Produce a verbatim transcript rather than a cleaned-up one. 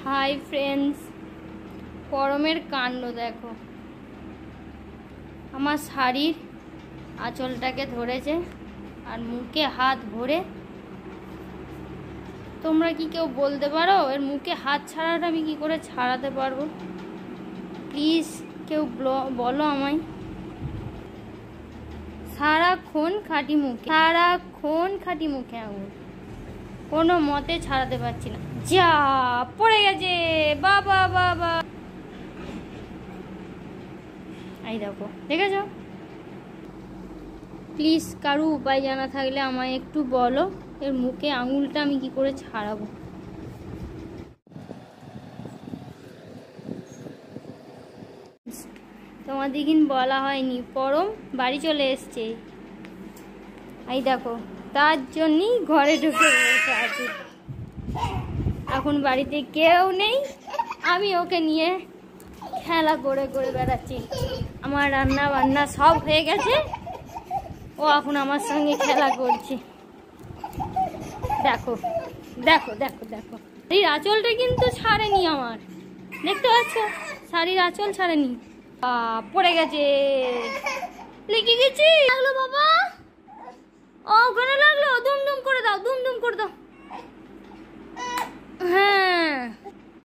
Hi friends, গরমের কাণ্ড দেখো। আমার শাড়ির আঁচলটাকে ধরেছে আর মুখে হাত ভরে। তোমরা কি কেউ বলতে পারো এর মুখে হাত ছাড়াটা আমি কি করে ছাড়াতে পারবো? প্লিজ কেউ বলো আমায়। সারাক্ষণ খাঁটি মুখে, সারাক্ষণ খাঁটি মুখে আঙুল, কোনো মতে ছাড়াতে পারছি না। যা পড়ে গেছে, বাবা বাবা। এই দেখো, দেখেছ? প্লিজ কারো উপায় জানা থাকলে আমায় একটু বলো, এর মুখে আঙুলটা আমি কি করে ছাড়াবো। তোমাদের দিন বলা হয়নি, পরম বাড়ি চলে এসছে। এই দেখো, তার জন্যই ঘরে ঢুকে বসে আছি। এখন বাড়িতে কেউ নেই, আমি ওকে নিয়ে খেলা করে করে বেড়াচ্ছি। আমার রান্না বান্না সব হয়ে গেছে, ও এখন আমার সঙ্গে খেলা করছে। দেখো দেখো দেখো দেখো, শাড়ির আঁচলটা কিন্তু ছাড়েনি আমার, দেখতে পাচ্ছ? শাড়ির আঁচল ছাড়েনি, পড়ে গেছে, লেগে গেছে। লাগলো বাবা, ও ওখানে লাগলো, দুম দুম করে দাও, দুম দুম করে দাও। হ্যাঁ